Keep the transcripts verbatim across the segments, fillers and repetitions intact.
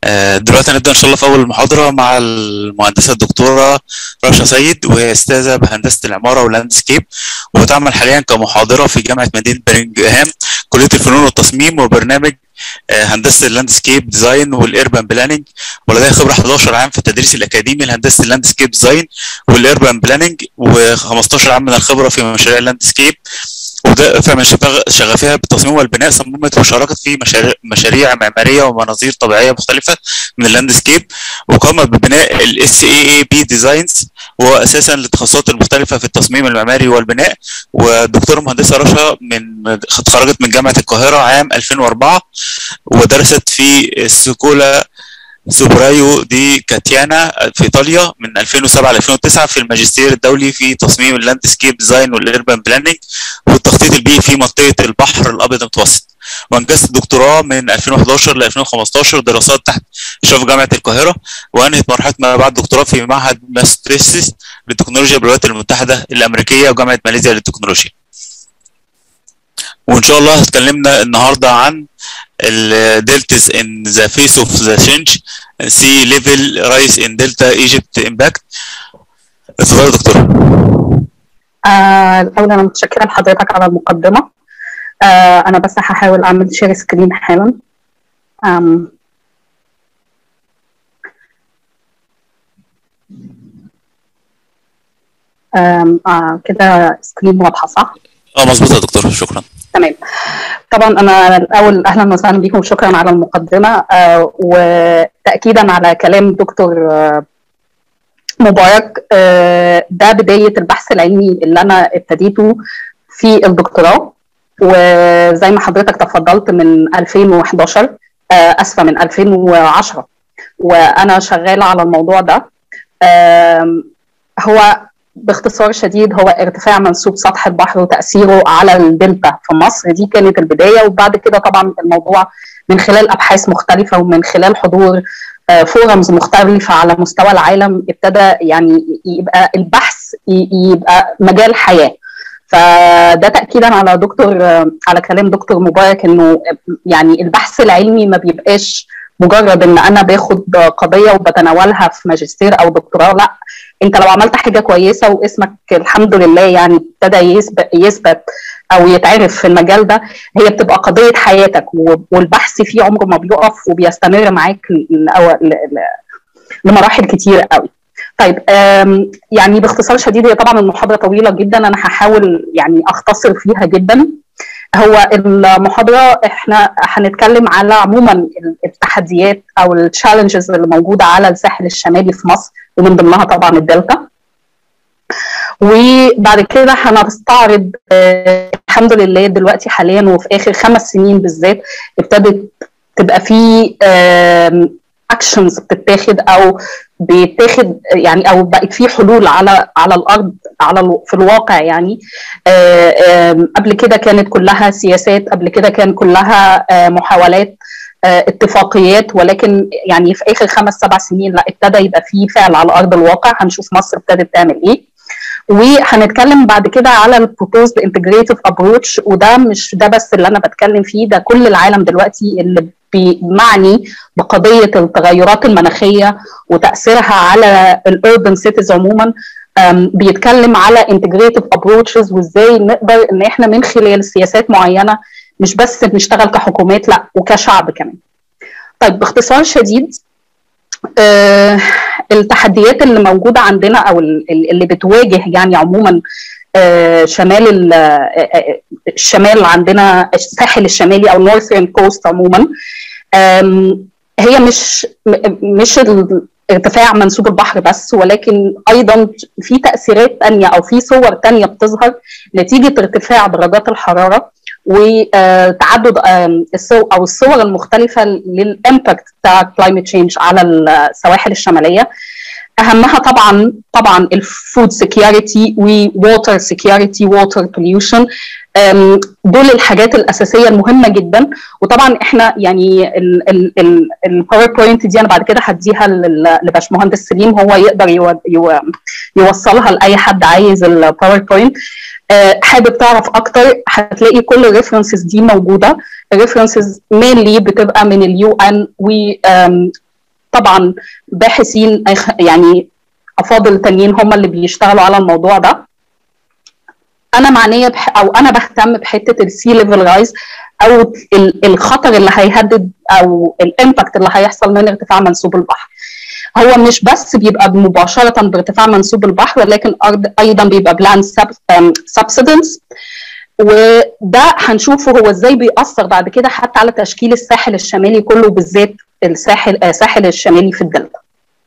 دلوقتي هنبدأ إن شاء الله في أول محاضرة مع المهندسة الدكتورة رشا سيد، وهي أستاذة بهندسة العمارة واللاندسكيب، وتعمل حاليا كمحاضرة في جامعة مدينة برمنغهام كلية الفنون والتصميم وبرنامج هندسة اللاندسكيب ديزاين والإيربان بلاننج، ولديها خبرة حداشر عام في التدريس الأكاديمي لهندسة اللاندسكيب ديزاين والإيربان بلاننج، وخمستاشر عام من الخبرة في مشاريع اللاندسكيب، وده فمن شغفها بالتصميم والبناء صممت وشاركت في مشاريع, مشاريع معماريه ومناظير طبيعيه مختلفه من اللاندسكيب، وقامت ببناء الاس اي اي بي ديزاينز، وهو اساسا للتخصصات المختلفه في التصميم المعماري والبناء. والدكتوره مهندسه رشا من اتخرجت من جامعه القاهره عام ألفين وأربعة، ودرست في السكولا سوبرايو دي كاتيانا في ايطاليا من ألفين وسبعة ل ألفين وتسعة في الماجستير الدولي في تصميم اللاندسكيب ديزاين والاربان بلاننج والتخطيط البيئي في منطقه البحر الابيض المتوسط، وانجزت الدكتوراه من ألفين وحداشر ل ألفين وخمستاشر دراسات تحت اشراف جامعه القاهره، وانهت مرحله ما بعد الدكتوراه في معهد ماستريسس للتكنولوجيا بالولايات المتحده الامريكيه وجامعه ماليزيا للتكنولوجيا. وان شاء الله هتكلمنا النهارده عن الدلتاز ان ذا فيس اوف ذا تشينج سي ليفل رايس ان دلتا ايجيبت امباكت. اتفضل يا دكتور. آه الاول انا متشكره لحضرتك على المقدمه. آه انا بس هحاول اعمل شير سكرين حالا. آم آم آه كده سكرين واضحه صح؟ اه مظبوط يا دكتور، شكرا. تمام. طبعا انا الاول اهلا وسهلا بكم وشكرا على المقدمه، آه وتاكيدا على كلام دكتور آه مبارك. آه ده بدايه البحث العلمي اللي انا ابتديته في الدكتوراه، وزي ما حضرتك تفضلت من ألفين وحداشر، آه اسفه من ألفين وعشرة، وانا شغاله على الموضوع ده. آه هو باختصار شديد هو ارتفاع منسوب سطح البحر وتأثيره على الدلتا في مصر. دي كانت البداية، وبعد كده طبعا الموضوع من خلال أبحاث مختلفة ومن خلال حضور فورمز مختلفة على مستوى العالم ابتدى يعني يبقى البحث يبقى مجال حياة. فده تأكيدا على دكتور على كلام دكتور مبارك انه يعني البحث العلمي ما بيبقاش مجرد ان انا باخد قضيه وبتناولها في ماجستير او دكتوراه، لا، انت لو عملت حاجه كويسه واسمك الحمد لله يعني ابتدى يثبت يثبت او يتعرف في المجال ده، هي بتبقى قضيه حياتك، والبحث فيه عمره ما بيقف وبيستمر معاك لمراحل كتير قوي. طيب يعني باختصار شديد، هي طبعا المحاضره طويله جدا، انا هحاول يعني اختصر فيها جدا. هو المحاضرة احنا هنتكلم على عموما التحديات او التشالنجز اللي موجودة على الساحل الشمالي في مصر، ومن ضمنها طبعا الدلتا. وبعد كده هنستعرض اه الحمد لله دلوقتي حاليا وفي اخر خمس سنين بالذات ابتدت تبقى في اه اكشنز بتتاخد او بيتاخد يعني او بقت في حلول على على الارض على في الواقع يعني. آآ آآ قبل كده كانت كلها سياسات، قبل كده كان كلها محاولات اتفاقيات، ولكن يعني في اخر خمس سبع سنين لا ابتدى يبقى في فعل على ارض الواقع. هنشوف مصر ابتدت تعمل ايه، وهنتكلم بعد كده على البروبوزد انتجريتيف ابروتش. وده مش ده بس اللي انا بتكلم فيه، ده كل العالم دلوقتي اللي معني بقضيه التغيرات المناخيه وتاثيرها على الاربن سيتيز عموما بيتكلم على انتجريتيف ابروتشز، وازاي نقدر ان احنا من خلال سياسات معينه مش بس بنشتغل كحكومات، لا وكشعب كمان. طيب باختصار شديد، آه التحديات اللي موجوده عندنا او اللي بتواجه يعني عموما آه شمال آه الشمال عندنا الساحل الشمالي او نورثرن كوست عموما، هي مش مش ارتفاع منسوب البحر بس، ولكن ايضا في تاثيرات ثانيه او في صور ثانيه بتظهر نتيجه ارتفاع درجات الحراره وتعدد الصور او الصور المختلفه للامباكت بتاع كلايمت تشينج على السواحل الشماليه. اهمها طبعا طبعا الفود سكيورتي وووتر سكيورتي، ووتر بوليوشن، دول الحاجات الاساسيه المهمه جدا. وطبعا احنا يعني الباوربوينت دي انا بعد كده هديها لباشمهندس سليم، هو يقدر يو يو يوصلها لاي حد عايز الباوربوينت. حابب تعرف اكتر هتلاقي كل الريفرنسز دي موجوده. الريفرنسز مينلي بتبقى من اليو ان و طبعا باحثين يعني افاضل تانيين هم اللي بيشتغلوا على الموضوع ده. انا معنيه بح او انا بهتم بحته السي ليفل رايز او الخطر اللي هيهدد او الامباكت اللي هيحصل من ارتفاع منسوب البحر. هو مش بس بيبقى مباشره بارتفاع منسوب البحر، ولكن ايضا بيبقى بلان سبسيدنس، وده هنشوفه هو ازاي بيأثر بعد كده حتى على تشكيل الساحل الشمالي كله، بالذات الساحل الساحل الشمالي في الدلتا.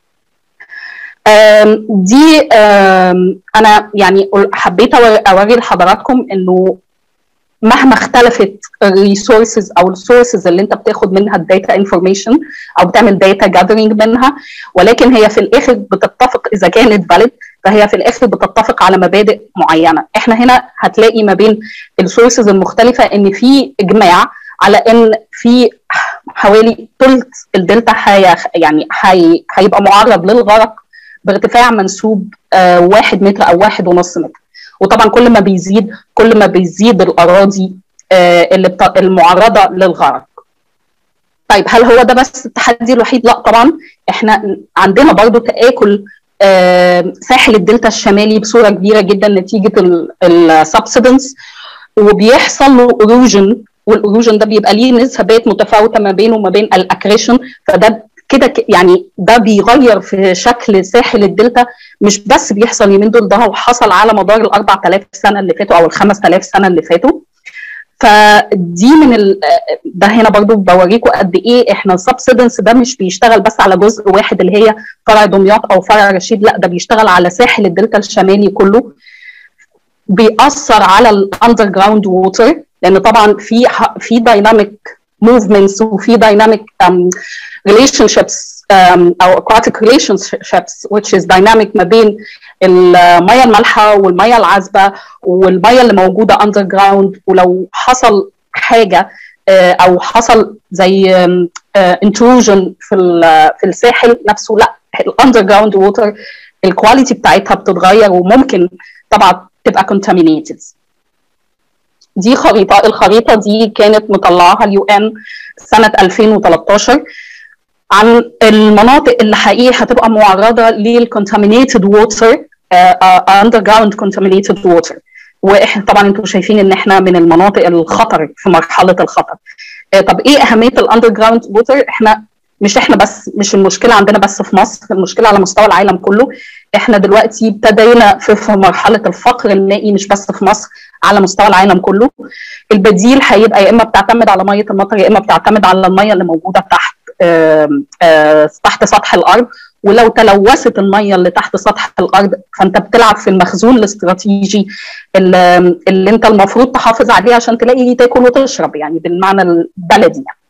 دي انا يعني حبيت اوري لحضراتكم انه مهما اختلفت الريسورسز او السورسز اللي انت بتاخد منها الداتا انفورميشن او بتعمل داتا جاذرينج منها، ولكن هي في الاخر بتتفق اذا كانت فاليد، فهي في الاخر بتتفق على مبادئ معينه. احنا هنا هتلاقي ما بين السورسز المختلفه ان في اجماع على ان في حوالي ثلث الدلتا حي يعني حي هيبقى معرض للغرق بارتفاع منسوب آه واحد متر او واحد ونص متر. وطبعا كل ما بيزيد كل ما بيزيد الاراضي آه اللي المعرضه للغرق. طيب هل هو ده بس التحدي الوحيد؟ لا طبعا، احنا عندنا برضو تآكل آه ساحل الدلتا الشمالي بصوره كبيره جدا نتيجه السبسيدنس، وبيحصل له اروجن، والاروجن ده بيبقى ليه نسبات متفاوته ما بينه وما بين الاكريشن، فده كده يعني ده بيغير في شكل ساحل الدلتا. مش بس بيحصل اليومين دول، ده هو حصل على مدار ال أربعة آلاف سنه اللي فاتوا او ال خمسة آلاف سنه اللي فاتوا. فدي من ال... ده هنا برضو بوريكم قد ايه احنا السبسيدنس ده مش بيشتغل بس على جزء واحد اللي هي فرع دمياط او فرع رشيد، لا ده بيشتغل على ساحل الدلتا الشمالي كله. بيأثر على الاندر جراوند ووتر، لان طبعا في في دايناميك موفمنتس وفي دايناميك relationships um, او aquatic relationships which is dynamic ما بين المياه المالحه والمياه العذبه والمياه اللي موجوده underground. ولو حصل حاجه او حصل زي intrusion في في الساحل نفسه، لا الاندرجراوند ووتر الكواليتي بتاعتها بتتغير وممكن طبعا تبقى contaminated. دي خريطه، الخريطه دي كانت مطلعاها اليو ان سنه ألفين وثلاثة عشر عن المناطق اللي حقيقي هتبقى معرضه للcontaminated water uh, underground contaminated water. واحنا طبعا انتم شايفين ان احنا من المناطق الخطر في مرحله الخطر. uh, طب ايه اهميه الاندرجراوند ووتر؟ احنا مش احنا بس مش المشكله عندنا بس في مصر، المشكله على مستوى العالم كله. احنا دلوقتي ابتدينا في, في مرحله الفقر المائي مش بس في مصر، على مستوى العالم كله. البديل هيبقى يا اما بتعتمد على ميه المطر يا اما بتعتمد على الميه اللي موجوده تحت آآ آآ تحت سطح الارض. ولو تلوثت الميه اللي تحت سطح الارض فانت بتلعب في المخزون الاستراتيجي اللي, اللي انت المفروض تحافظ عليه عشان تلاقي تاكل وتشرب، يعني بالمعنى البلدي يعني.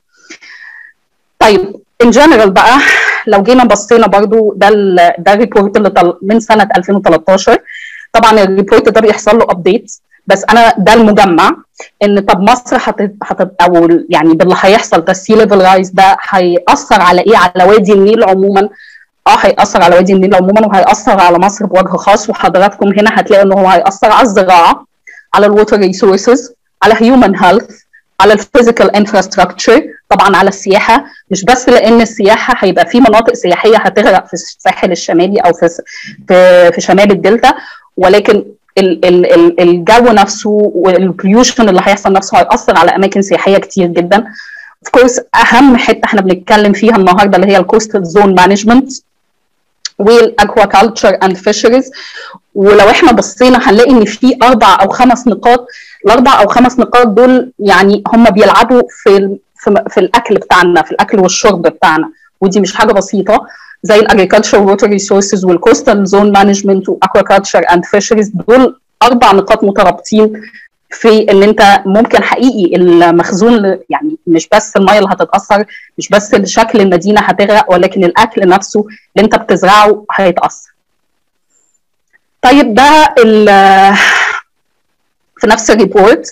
طيب ان جنرال بقى لو جينا بصينا برضو ده ده الريبورت اللي من سنه ألفين وثلاثة عشر. طبعا الريبورت ده بيحصل له ابديت، بس انا ده المجمع ان طب مصر هتت هتت او يعني باللي هيحصل ده السي ليفل رايز ده هيأثر على ايه؟ على وادي النيل عموما. اه هيأثر على وادي النيل عموما وهيأثر على مصر بوجه خاص. وحضراتكم هنا هتلاقوا ان هو هيأثر على الزراعه، على الووتر ريسورسز، على هيومن هيلث، على الفيزيكال انفراستراكشر، طبعا على السياحه. مش بس لان السياحه هيبقى في مناطق سياحيه هتغرق في الساحل الشمالي او في في, في شمال الدلتا، ولكن ال ال الجو نفسه والبوليوشن اللي هيحصل نفسه هيأثر على اماكن سياحيه كتير جدا. اوف كورس اهم حته احنا بنتكلم فيها النهارده اللي هي الكوستال زون مانجمنت والاكواكلتشر اند فيشريز. ولو احنا بصينا هنلاقي ان في اربع او خمس نقاط. الاربع او خمس نقاط دول يعني هم بيلعبوا في في, في الاكل بتاعنا، في الاكل والشرب بتاعنا، ودي مش حاجه بسيطه. زي الاجريكلتشر ووتر ريسورسز والكوستال زون مانجمنت واكواكلتشر اند فيشريز، دول اربع نقاط مترابطين في ان انت ممكن حقيقي المخزون، يعني مش بس الميه اللي هتتاثر، مش بس شكل المدينه هتغرق، ولكن الاكل نفسه اللي انت بتزرعه هيتاثر. طيب ده في نفس الريبورت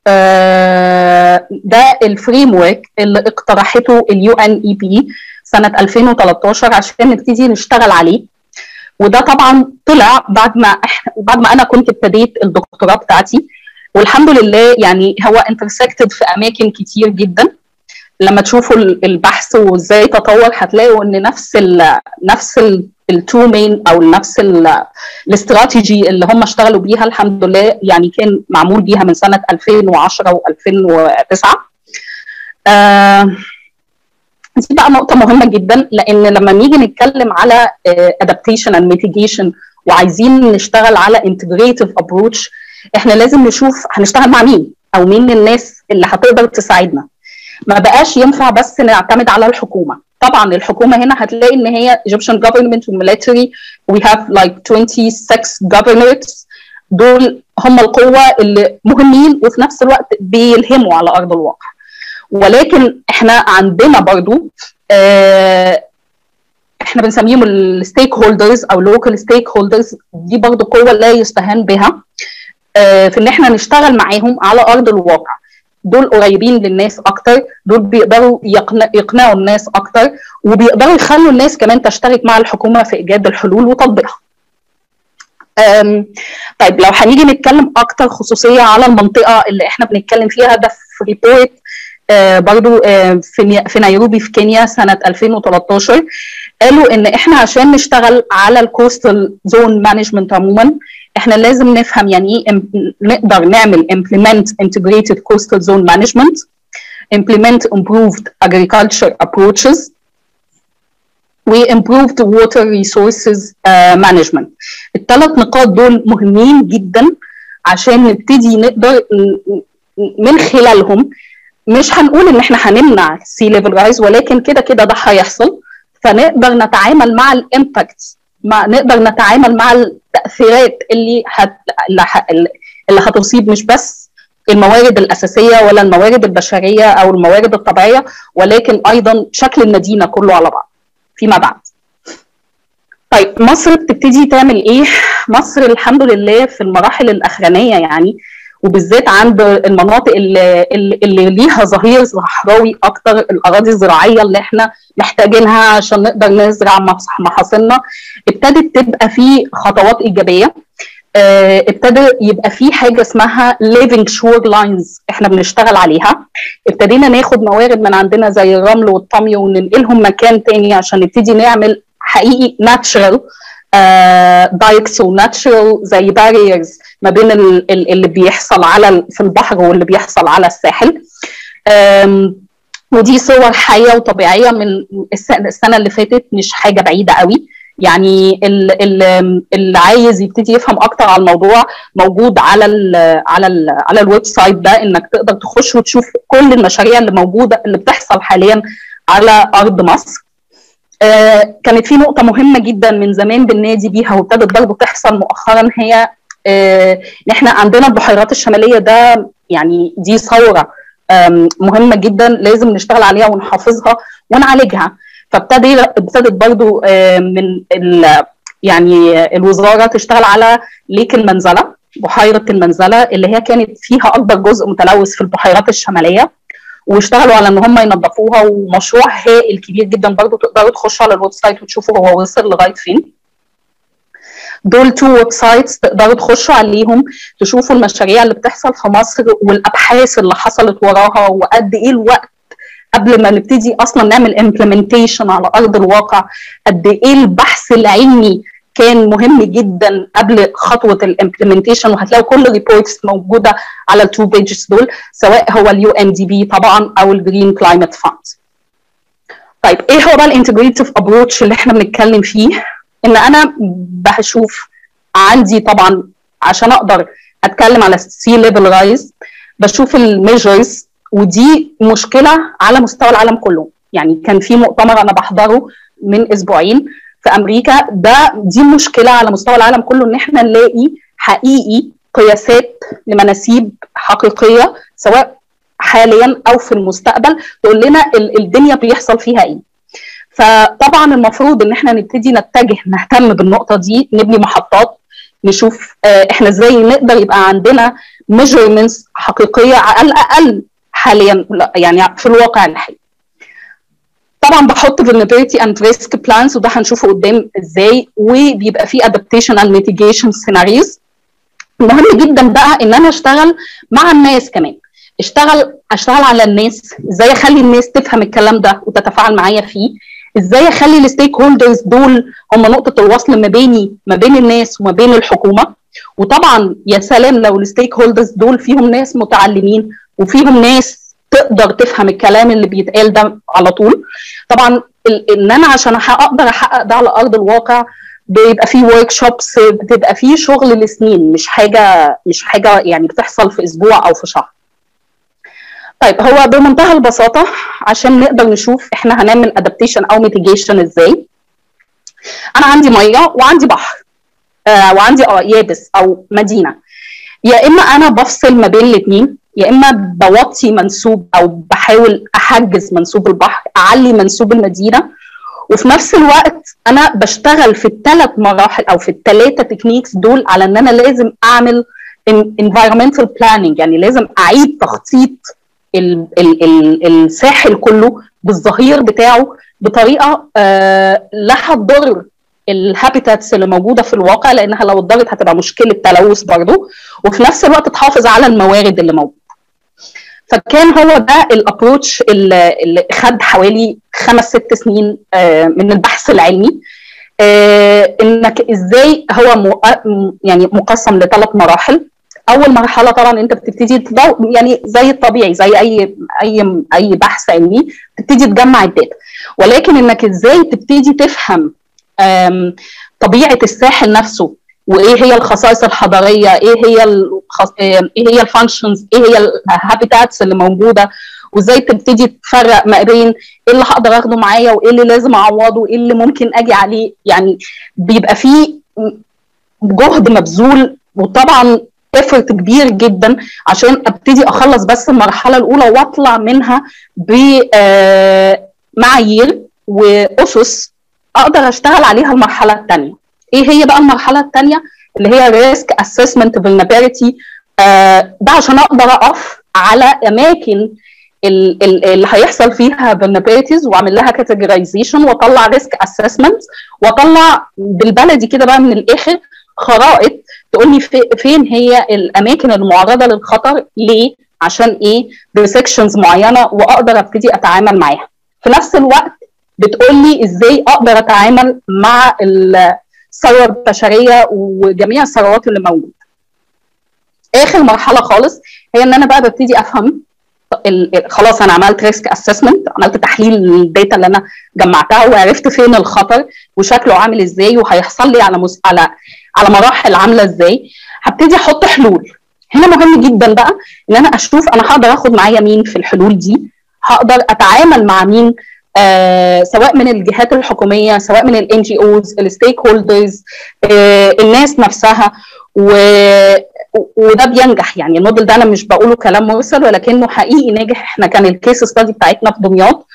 ده الفريم ورك اللي اقترحته اليو ان اي بي سنه ألفين وثلاثة عشر عشان نبتدي نشتغل عليه. وده طبعا طلع بعد ما احنا بعد ما انا كنت ابتديت الدكتوراه بتاعتي، والحمد لله يعني هو انترسكتد في اماكن كتير جدا. لما تشوفوا البحث وازاي تطور هتلاقوا ان نفس ال نفس التو مين او نفس الاستراتيجي اللي هم اشتغلوا بيها الحمد لله يعني كان معمول بيها من سنه ألفين وعشرة وألفين وتسعة. آه دي بقى نقطه مهمه جدا، لان لما نيجي نتكلم على adaptation and mitigation وعايزين نشتغل على integrative approach، احنا لازم نشوف هنشتغل مع مين او مين الناس اللي هتقدر تساعدنا. ما بقاش ينفع بس نعتمد على الحكومه. طبعا الحكومه هنا هتلاقي ان هي Egyptian government وميليتري we have like twenty-six governors، دول هم القوه اللي مهمين وفي نفس الوقت بيلهموا على ارض الواقع. ولكن احنا عندنا برضو آه احنا بنسميهم الستيك هولدرز او لوكال ستيك هولدرز، دي برضو قوه لا يستهان بها آه في ان احنا نشتغل معاهم على ارض الواقع. دول قريبين للناس اكتر، دول بيقدروا يقنع يقنعوا الناس اكتر، وبيقدروا يخلوا الناس كمان تشترك مع الحكومه في ايجاد الحلول وتطبيقها. طيب لو هنيجي نتكلم اكتر خصوصيه على المنطقه اللي احنا بنتكلم فيها، ده في ريبورت آه برضو آه في في نيروبي في كينيا سنه ألفين وثلاثة عشر، قالوا ان احنا عشان نشتغل على الكوستال زون مانجمنت عموما احنا لازم نفهم يعني ايه نقدر نعمل implement integrated coastal zone management، implement improved agriculture approaches، و improved water resources uh, management. الثلاث نقاط دول مهمين جدا عشان نبتدي نقدر من خلالهم، مش هنقول ان احنا هنمنع sea level rise، ولكن كده كده ده هيحصل، فنقدر نتعامل مع الامباكت، ما نقدر نتعامل مع التأثيرات اللي هت... اللي هتصيب مش بس الموارد الأساسية ولا الموارد البشرية أو الموارد الطبيعية، ولكن أيضا شكل المدينة كله على بعض فيما بعد. طيب مصر بتبتدي تعمل إيه؟ مصر الحمد لله في المراحل الأخرانية يعني، وبالذات عند المناطق اللي, اللي ليها ظهير صحراوي اكتر، الاراضي الزراعيه اللي احنا محتاجينها عشان نقدر نزرع محاصيلنا، ابتدت تبقى في خطوات ايجابيه. اه ابتدى يبقى في حاجه اسمها living shore lines احنا بنشتغل عليها. ابتدينا ناخد موارد من عندنا زي الرمل والطمي وننقلهم مكان تاني عشان نبتدي نعمل حقيقي natural دايكس وناتشرال زي باريرز ما بين اللي بيحصل على في البحر واللي بيحصل على الساحل. ودي صور حيه وطبيعيه من السنه اللي فاتت، مش حاجه بعيده قوي يعني. اللي عايز يبتدي يفهم اكتر على الموضوع موجود على ال على ال على الويب سايت ده، انك تقدر تخش وتشوف كل المشاريع اللي موجوده اللي بتحصل حاليا على ارض مصر. آه كانت في نقطة مهمة جدا من زمان بالنادي بيها وابتدت برضه تحصل مؤخرا، هي آه ان احنا عندنا البحيرات الشمالية، ده يعني دي ثورة آه مهمة جدا لازم نشتغل عليها ونحافظها ونعالجها. فابتدي ابتدت برضه آه من يعني الوزارة تشتغل على ليك المنزلة، بحيرة المنزلة اللي هي كانت فيها أكبر جزء متلوث في البحيرات الشمالية، واشتغلوا على ان هم ينظفوها، ومشروع هائل كبير جدا برضو تقدروا تخشوا على الويب سايت وتشوفوا هو وصل لغايه فين. دول تو ويب سايتس تقدروا تخشوا عليهم تشوفوا المشاريع اللي بتحصل في مصر والابحاث اللي حصلت وراها، وقد ايه الوقت قبل ما نبتدي اصلا نعمل امبلمنتيشن على ارض الواقع، قد ايه البحث العلمي كان مهم جدا قبل خطوه الامبلمنتيشن. وهتلاقوا كل الريبورتس موجوده على التو بيجز دول، سواء هو اليو ام دي بي طبعا او الجرين كلايمت فاند. طيب ايه هو بقى الانتجريتيف ابروتش اللي احنا بنتكلم فيه؟ ان انا بشوف عندي طبعا عشان اقدر اتكلم على سي ليفل رايز بشوف الميجرز، ودي مشكله على مستوى العالم كله. يعني كان في مؤتمر انا بحضره من اسبوعين في امريكا، ده دي مشكله على مستوى العالم كله، ان احنا نلاقي حقيقي قياسات لمناسيب حقيقيه سواء حاليا او في المستقبل تقول لنا الدنيا بيحصل فيها ايه. فطبعا المفروض ان احنا نبتدي نتجه نهتم بالنقطه دي، نبني محطات نشوف احنا ازاي نقدر يبقى عندنا ميجرمنتس حقيقيه على الاقل حاليا يعني في الواقع الحالي. طبعا بحط vulnerability and risk plans وده هنشوفه قدام ازاي، وبيبقى فيه adaptation and mitigation scenarios. مهم جدا بقى ان انا اشتغل مع الناس كمان، اشتغل اشتغل على الناس، ازاي اخلي الناس تفهم الكلام ده وتتفاعل معايا فيه، ازاي اخلي الستيك هولدرز دول هم نقطه الوصل ما بيني ما بين الناس وما بين الحكومه. وطبعا يا سلام لو الستيك هولدرز دول فيهم ناس متعلمين وفيهم ناس تقدر تفهم الكلام اللي بيتقال ده على طول. طبعا ان انا عشان اقدر احقق ده على ارض الواقع بيبقى فيه ورك شوبس، بتبقى فيه شغل لسنين، مش حاجه مش حاجه يعني بتحصل في اسبوع او في شهر. طيب هو بمنتهى البساطه عشان نقدر نشوف احنا هنعمل ادابتيشن او ميتيجيشن ازاي. انا عندي ميه وعندي بحر آه وعندي اه يابس او مدينه، يا اما انا بفصل ما بين الاثنين، يا اما بوطي منسوب او بحاول احجز منسوب البحر، اعلي منسوب المدينه، وفي نفس الوقت انا بشتغل في الثلاث مراحل او في الثلاثه تكنيكس دول على ان انا لازم اعمل environmental planning، يعني لازم اعيد تخطيط ال ال ال الساحل كله بالظهير بتاعه بطريقه آه لا هتضر الهابيتاتس اللي موجوده في الواقع، لانها لو اتضرت هتبقى مشكله تلوث برضه، وفي نفس الوقت تحافظ على الموارد اللي موجوده. فكان هو ده الابروتش اللي, اللي خد حوالي خمس ست سنين آه من البحث العلمي، آه انك ازاي هو يعني مقسم لثلاث مراحل. اول مرحله طبعا انت بتبتدي تضو... يعني زي الطبيعي زي اي اي اي بحث علمي تبتدي تجمع الداتا، ولكن انك ازاي تبتدي تفهم طبيعه الساحل نفسه، وايه هي الخصائص الحضاريه، ايه هي الخص... ايه هي الفانكشنز، ايه هي الهابيتاتس اللي موجوده، وازاي تبتدي تفرق ما بين ايه اللي هقدر اخده معايا وايه اللي لازم اعوضه وايه اللي ممكن اجي عليه. يعني بيبقى فيه جهد مبذول وطبعا effort كبير جدا عشان ابتدي اخلص بس المرحله الاولى واطلع منها بمعايير واسس اقدر اشتغل عليها المرحله الثانيه. ايه هي بقى المرحله الثانيه اللي هي ريسك اسسمنت فولنربيلتي؟ ده عشان اقدر اقف على اماكن اللي هيحصل فيها vulnerabilities واعمل لها كاتيجورايزيشن واطلع ريسك اسسمنت واطلع بالبلدي كده بقى من الاخر خرائط تقول لي في فين هي الاماكن المعرضه للخطر، ليه، عشان ايه، بسكشنز معينه، واقدر ابتدي اتعامل معاها. في نفس الوقت بتقول لي ازاي اقدر اتعامل مع الثروه البشريه وجميع الثروات اللي موجوده. اخر مرحله خالص هي ان انا بقى ببتدي افهم خلاص انا عملت ريسك اسسمنت، عملت تحليل الداتا اللي انا جمعتها وعرفت فين الخطر وشكله عامل ازاي وهيحصل لي على مس... على على مراحل عامله ازاي. هبتدي احط حلول. هنا مهم جدا بقى ان انا اشوف انا هقدر اخد معايا مين في الحلول دي، هقدر اتعامل مع مين، آه سواء من الجهات الحكوميه، سواء من الان جي اوز، الستيك هولدرز، آه الناس نفسها، و وده بينجح. يعني الموديل ده انا مش بقوله كلام مرسل ولكنه حقيقي ناجح. احنا كان الكيس ستادي بتاعتنا في دمياط،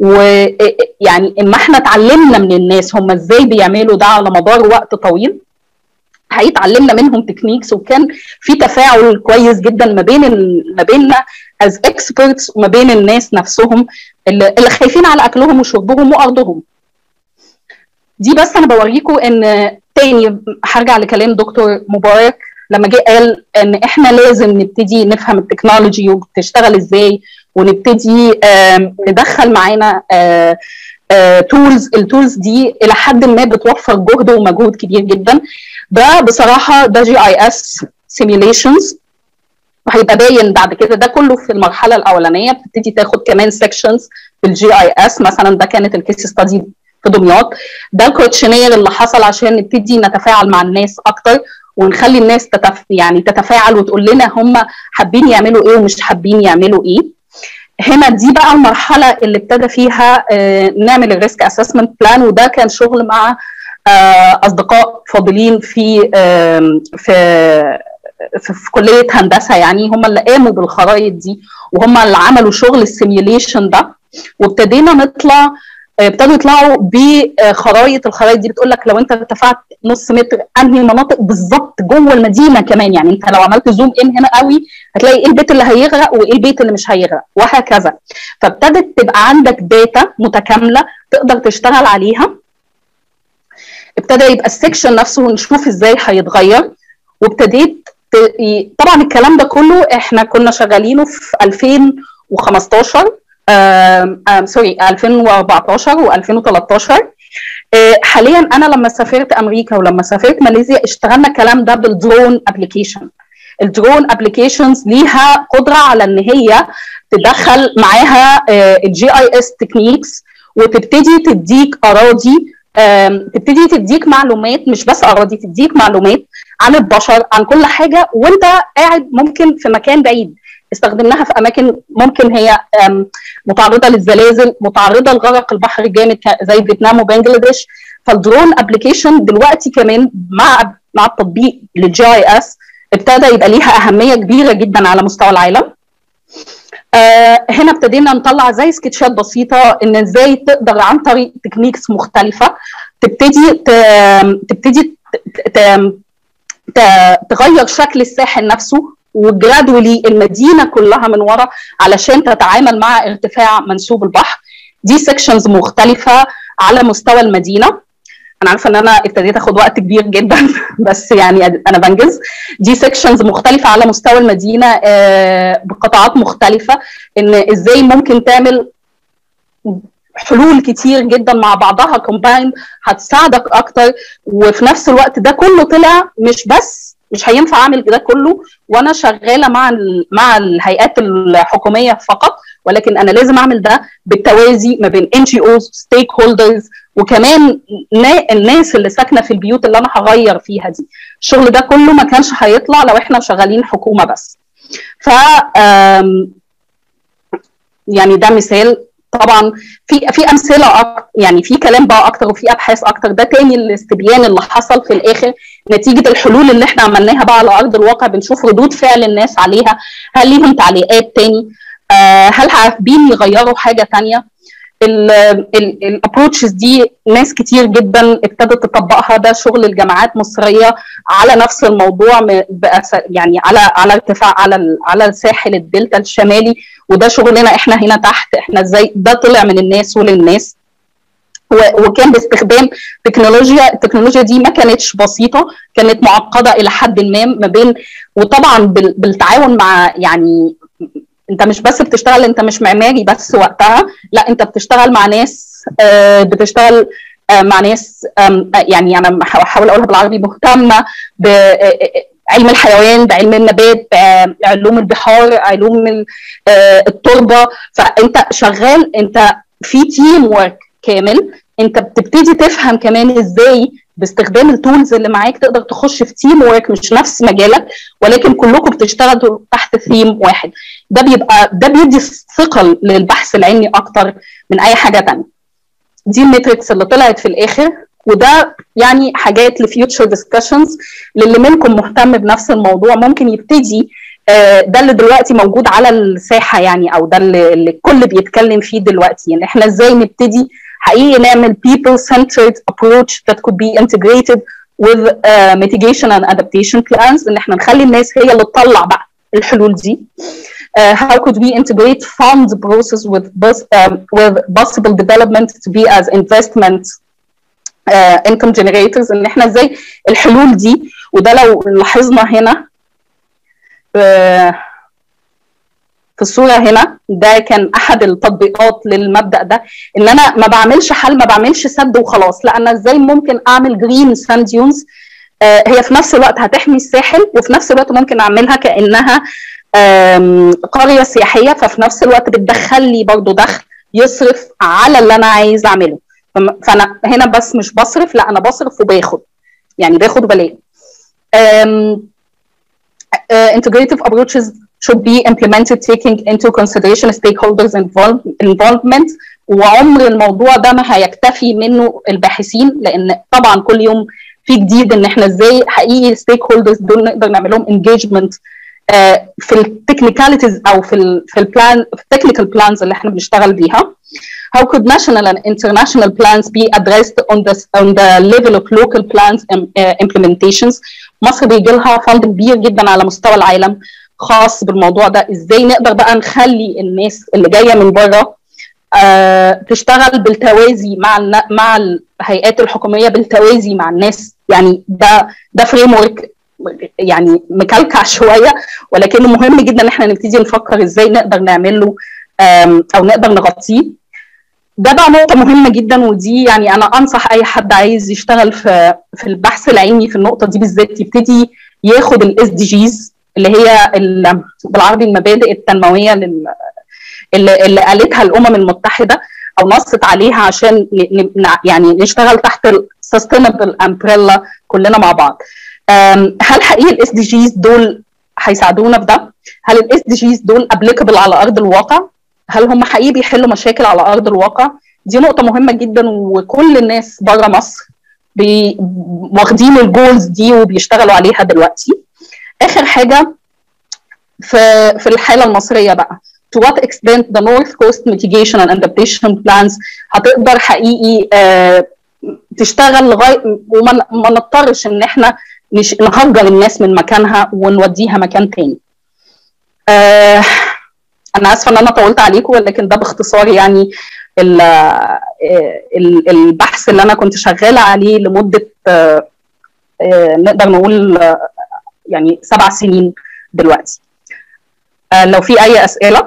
ويعني اما احنا اتعلمنا من الناس هم ازاي بيعملوا ده على مدار وقت طويل، هيتعلمنا منهم تكنيكس، وكان في تفاعل كويس جدا ما بين ما بيننا از اكسبرتس وما بين الناس نفسهم اللي, اللي خايفين على اكلهم وشربهم وارضهم. دي بس انا بوريكم ان تاني هرجع لكلام دكتور مبارك لما جه قال ان احنا لازم نبتدي نفهم التكنولوجي وبتشتغل ازاي، ونبتدي ندخل معانا تولز. التولز دي الى حد ما بتوفر جهد ومجهود كبير جدا. ده بصراحه ده جي اي اس سيميوليشنز، وهيبقى باين بعد كده. ده كله في المرحله الاولانيه، بتبتدي تاخد كمان سيكشنز في الجي اي اس. مثلا ده كانت الكيس ستادي في دمياط، ده الكوتشنير اللي حصل عشان نبتدي نتفاعل مع الناس اكتر ونخلي الناس تتف... يعني تتفاعل وتقول لنا هم حابين يعملوا ايه ومش حابين يعملوا ايه. هنا دي بقى المرحله اللي ابتدى فيها آه نعمل الريسك اسسمنت بلان، وده كان شغل مع آه اصدقاء فاضلين في آه في في, في كليه هندسه. يعني هم اللي قاموا بالخرائط دي وهم اللي عملوا شغل السيميوليشن ده، وابتدينا نطلع ابتدوا يطلعوا بخرايط. الخرايط دي بتقول لك لو انت ارتفعت نص متر انهي مناطق بالظبط جوه المدينه كمان. يعني انت لو عملت زوم ان هنا قوي هتلاقي ايه البيت اللي هيغرق وايه البيت اللي مش هيغرق وهكذا. فابتدت تبقى عندك داتا متكامله تقدر تشتغل عليها. ابتدى يبقى السكشن نفسه ونشوف ازاي هيتغير. وابتديت طبعا الكلام ده كله احنا كنا شغالينه في ألفين وخمستاشر سوري ألفين وأربعتاشر وألفين وتلتاشر. حاليا انا لما سافرت امريكا ولما سافرت ماليزيا اشتغلنا الكلام ده بالدرون ابلكيشن. الدرون ابلكيشنز ليها قدره على ان هي تدخل معاها الجي اي اس تكنيكس وتبتدي تديك اراضي، تبتدي تديك معلومات، مش بس اراضي، تديك معلومات عن البشر، عن كل حاجه وانت قاعد ممكن في مكان بعيد. استخدمناها في اماكن ممكن هي متعرضه للزلازل، متعرضه لغرق البحر الجامد زي فيتنام وبنجلاديش. فالدرون ابلكيشن دلوقتي كمان مع مع التطبيق للجي اي اس ابتدى يبقى ليها اهميه كبيره جدا على مستوى العالم. آه هنا ابتدينا نطلع زي سكتشات بسيطه ان ازاي تقدر عن طريق تكنيكس مختلفه تبتدي تبتدي تغير شكل الساحل نفسه وجرادولي المدينه كلها من ورا علشان تتعامل مع ارتفاع منسوب البحر. دي سيكشنز مختلفه على مستوى المدينه. انا عارفه ان انا ابتديت اخد وقت كبير جدا بس يعني انا بنجز. دي سيكشنز مختلفه على مستوى المدينه بقطاعات مختلفه، ان ازاي ممكن تعمل حلول كتير جدا مع بعضها كومباين هتساعدك اكتر. وفي نفس الوقت ده كله طلع مش بس مش هينفع اعمل ده كله وانا شغاله مع مع الهيئات الحكوميه فقط، ولكن انا لازم اعمل ده بالتوازي ما بين ان جي اوز، ستيك هولدرز، وكمان الناس اللي ساكنه في البيوت اللي انا هغير فيها دي. الشغل ده كله ما كانش هيطلع لو احنا شغالين حكومه بس. ف يعني ده مثال. طبعا في في امثله أكتر، يعني في كلام بقى اكتر وفي ابحاث اكتر. ده تاني الاستبيان اللي حصل في الاخر نتيجه الحلول اللي احنا عملناها بقى على ارض الواقع. بنشوف ردود فعل الناس عليها، هل ليهم تعليقات تاني، آه هل حابين يغيروا حاجه تانيه. الابروتشز دي ناس كتير جدا ابتدت تطبقها. ده شغل الجامعات مصريه على نفس الموضوع، يعني على على ارتفاع على على ساحل الدلتا الشمالي، وده شغلنا احنا هنا تحت. احنا ازاي ده طلع من الناس وللناس، وكان باستخدام تكنولوجيا. التكنولوجيا دي ما كانتش بسيطه، كانت معقده الى حد ما ما بين، وطبعا بالتعاون مع، يعني انت مش بس بتشتغل، انت مش معماري بس وقتها، لا انت بتشتغل مع ناس، بتشتغل مع ناس، يعني انا بحاول اقولها بالعربي، مهتمه بعلم الحيوان، بعلم النبات، بعلوم البحار، علوم التربه. فانت شغال، انت في تيم ورك كامل. انت بتبتدي تفهم كمان ازاي باستخدام التولز اللي معاك تقدر تخش في تيم ورك مش نفس مجالك، ولكن كلكم بتشتغلوا تحت ثيم واحد. ده بيبقى ده بيدي ثقل للبحث العلمي اكتر من اي حاجه ثانيه. دي الميتريكس اللي طلعت في الاخر، وده يعني حاجات لفيوتشر ديسكشنز. للي منكم مهتم بنفس الموضوع ممكن يبتدي، ده اللي دلوقتي موجود على الساحه، يعني او ده اللي الكل بيتكلم فيه دلوقتي، يعني احنا ازاي نبتدي حقيقي نعمل people centered approach that could be integrated with uh, mitigation and adaptation plans. ان احنا نخلي الناس هي اللي تطلع بقى الحلول دي. Uh, how could we integrate fund process with bus, um, with possible development to be as investment uh, income generators. ان احنا ازاي الحلول دي، وده لو لاحظنا هنا uh, في الصورة هنا، ده كان أحد التطبيقات للمبدأ ده. إن أنا ما بعملش حل، ما بعملش سد وخلاص، لا أنا إزاي ممكن أعمل جرين ساند ديونز آه هي في نفس الوقت هتحمي الساحل، وفي نفس الوقت ممكن أعملها كأنها قرية سياحية، ففي نفس الوقت بتدخل لي برضو دخل يصرف على اللي أنا عايز أعمله. فأنا هنا بس مش بصرف، لا أنا بصرف وباخد، يعني باخد بلاقي. integrative approaches should be implemented taking into consideration stakeholders involvement. وعمر الموضوع ده ما هيكتفي منه الباحثين، لان طبعا كل يوم في جديد ان احنا ازاي حقيقي stakeholders دول نقدر نعمل لهم engagement في التكنيكاليتيز او في ال في البلان في التكنيكال بلانز اللي احنا بنشتغل بيها. How could national and international plans be addressed on the on the level of local plans implementations. مصر بيجي لها فند كبير جدا على مستوى العالم خاص بالموضوع ده. ازاي نقدر بقى نخلي الناس اللي جايه من بره آه تشتغل بالتوازي مع مع الهيئات الحكوميه، بالتوازي مع الناس. يعني ده ده فريم ورك يعني مكلكع شويه، ولكنه مهم جدا ان احنا نبتدي نفكر ازاي نقدر نعمل له او نقدر نغطيه. ده بقى نقطة مهمة جدا، ودي يعني أنا أنصح أي حد عايز يشتغل في في البحث العلمي في النقطة دي بالذات يبتدي ياخد الاس دي جيز اللي هي بالعربي المبادئ التنموية اللي, اللي قالتها الأمم المتحدة أو نصت عليها عشان يعني نشتغل تحت السستينبل امبريلا كلنا مع بعض. هل حقيقي الاس دي جيز دول هيساعدونا في ده؟ هل الاس دي جيز دول ابليكابل على أرض الواقع؟ هل هم حقيقي بيحلوا مشاكل على ارض الواقع؟ دي نقطه مهمه جدا، وكل الناس بره مصر واخدين الجولز دي وبيشتغلوا عليها دلوقتي. اخر حاجه في في الحاله المصريه بقى، to what extent the North Coast mitigation and adaptation plans هتقدر حقيقي آه تشتغل لغايه وما ما نضطرش ان احنا نهجر الناس من مكانها ونوديها مكان تاني. آه أنا آسفة إن أنا طولت عليكم، ولكن ده باختصار يعني البحث اللي أنا كنت شغالة عليه لمدة نقدر نقول يعني سبع سنين دلوقتي. لو في أي أسئلة.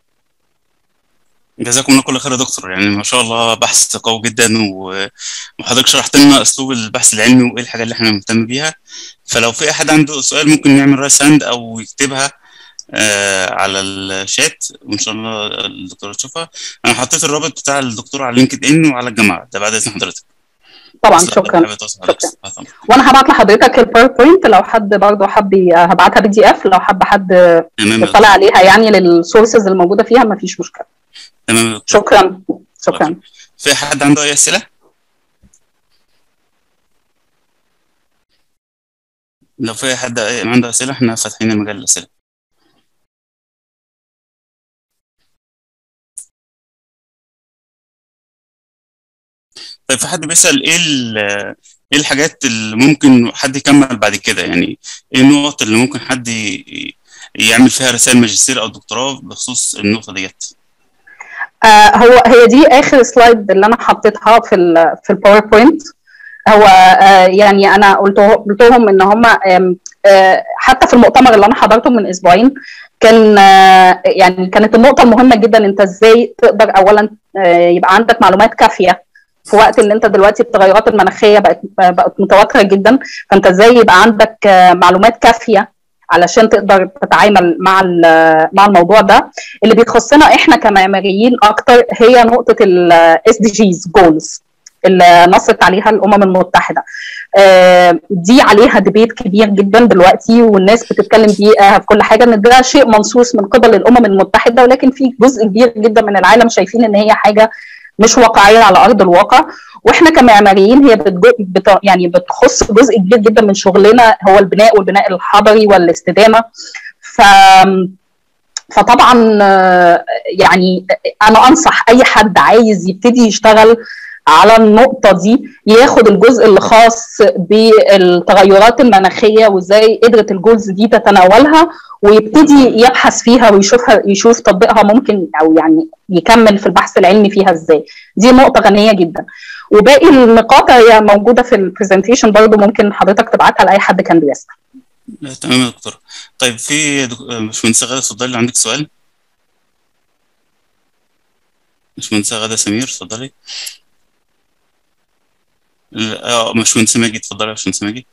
جزاكم الله كل خير يا دكتور، يعني ما شاء الله بحث قوي جدا، وحضرتك شرحت لنا أسلوب البحث العلمي وإيه الحاجة اللي إحنا مهتم بيها. فلو في أحد عنده سؤال ممكن يعمل رايس هاند أو يكتبها آه على الشات، وان شاء الله الدكتوره تشوفها. انا حطيت الرابط بتاع الدكتور على لينكد ان وعلى الجامعه ده بعد اذن حضرتك. طبعا شكرا, شكرا. وانا هبعت لحضرتك الباوربوينت لو حد برضه حب، هبعتها بي دي اف لو حب حد يطلع عليها يعني للسورسز الموجوده فيها، ما فيش مشكله. تمام. شكرا شكرا. أوكي. في حد عنده اي اسئله؟ لو في حد عنده اسئله احنا فاتحين مجال الاسئله. طيب في حد بيسأل ايه ايه الحاجات اللي ممكن حد يكمل بعد كده، يعني ايه النقط اللي ممكن حد يعمل فيها رسائل ماجستير او دكتوراه بخصوص النقطة ديت؟ آه هو هي دي اخر سلايد اللي انا حطيتها في ال في الباوربوينت. هو آه يعني انا قلته قلتهم ان هم آه حتى في المؤتمر اللي انا حضرته من اسبوعين كان آه يعني كانت النقطة المهمة جدا انت ازاي تقدر اولا آه يبقى عندك معلومات كافية في وقت اللي انت دلوقتي التغيرات المناخيه بقت بقت متواتره جدا، فانت ازاي يبقى عندك معلومات كافيه علشان تقدر تتعامل مع مع الموضوع ده. اللي بيخصنا احنا كمعماريين اكتر هي نقطه الاس دي جيز جولز اللي نصت عليها الامم المتحده. دي عليها ديبيت كبير جدا دلوقتي، والناس بتتكلم فيها في كل حاجه ان ده شيء منصوص من قبل الامم المتحده، ولكن في جزء كبير جدا من العالم شايفين ان هي حاجه مش واقعيه على ارض الواقع. واحنا كمعماريين هي بت يعني بتخص جزء كبير جدا من شغلنا هو البناء والبناء الحضري والاستدامه. ف فطبعا يعني انا انصح اي حد عايز يبتدي يشتغل على النقطه دي ياخد الجزء اللي خاص بالتغيرات المناخيه وازاي قدرت الجولز دي تتناولها، ويبتدي يبحث فيها ويشوفها يشوف تطبيقها ممكن او يعني يكمل في البحث العلمي فيها ازاي. دي نقطه غنيه جدا، وباقي النقاط هي موجوده في البرزنتيشن برضه، ممكن حضرتك تبعتها لاي حد كان بيسال. تمام يا دكتور. طيب في باشمهندسه غاده اتفضلي، عندك سؤال؟ باشمهندسه غاده سمير اتفضلي. اه باشمهندسه ماجي اتفضلي. باشمهندسه ماجي.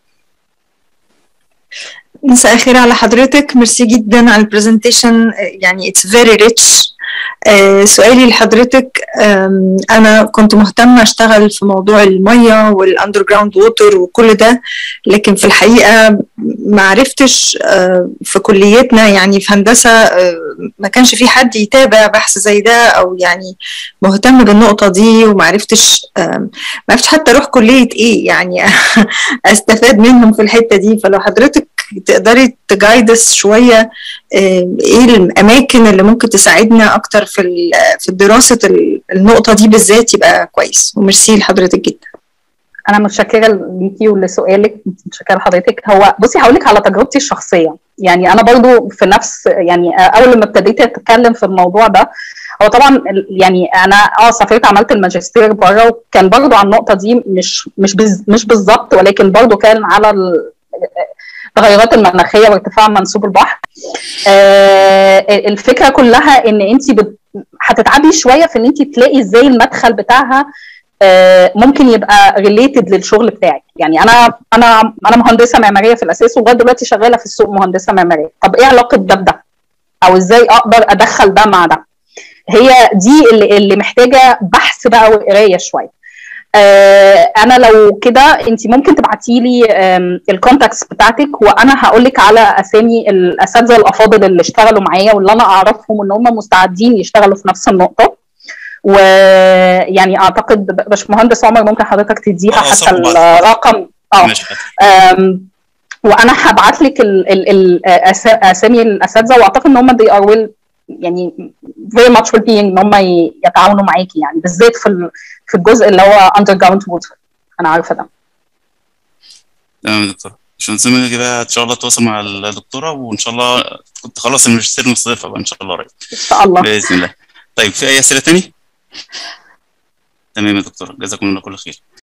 مساء الخير على حضرتك، ميرسي جدا على البرزنتيشن، يعني اتس فيري ريتش. سؤالي لحضرتك، انا كنت مهتمه اشتغل في موضوع الميه والاندر جراوند ووتر وكل ده، لكن في الحقيقه ما عرفتش في كليتنا يعني في هندسه ما كانش في حد يتابع بحث زي ده او يعني مهتم بالنقطه دي، وما عرفتش ما عرفتش حتى اروح كليه ايه يعني استفاد منهم في الحته دي. فلو حضرتك تقدري تجايدس شويه ايه الاماكن اللي ممكن تساعدنا اكتر في في دراسه النقطه دي بالذات يبقى كويس. وميرسي لحضرتك جدا. انا متشكره ليكي ولسؤالك، متشكره لحضرتك. هو بصي هقول لك على تجربتي الشخصيه، يعني انا برضو في نفس يعني اول ما ابتديت اتكلم في الموضوع ده، هو طبعا يعني انا اه سافرت عملت الماجستير بره، وكان برضو على النقطه دي مش مش بز مش بالظبط، ولكن برضو كان على التغيرات المناخيه وارتفاع منسوب البحر. آه الفكره كلها ان انت بت... هتتعبي شويه في ان انت تلاقي ازاي المدخل بتاعها آه ممكن يبقى ريليتد للشغل بتاعك. يعني انا انا انا مهندسه معماريه في الاساس، ولغايه دلوقتي شغاله في السوق مهندسه معماريه. طب ايه علاقه ده بده؟ او ازاي اقدر ادخل ده مع ده؟ هي دي اللي, اللي محتاجه بحث بقى وقرايه شويه. آه انا لو كده انت ممكن تبعتي لي الكونتاكتس بتاعتك، وانا هقول لك على اسامي الاساتذه الافاضل اللي اشتغلوا معايا واللي انا اعرفهم ان هم مستعدين يشتغلوا في نفس النقطه. ويعني اعتقد باشمهندس عمر ممكن حضرتك تديها حتى الرقم. اه وانا هبعت لك اسامي الاساتذه، واعتقد ان هم they are will يعني very much well being ان هم يتعاونوا معاكي، يعني بالذات في في الجزء اللي هو underground water. انا عارفه ده. تمام يا دكتوره، عشان نسمع كده ان شاء الله تواصل مع الدكتوره، وان شاء الله كنت خلص الماجستير المستضيفه بقى ان شاء الله قريب ان شاء الله باذن الله. طيب في اي اسئله تاني؟ تمام يا دكتوره، جزاكم الله كل خير.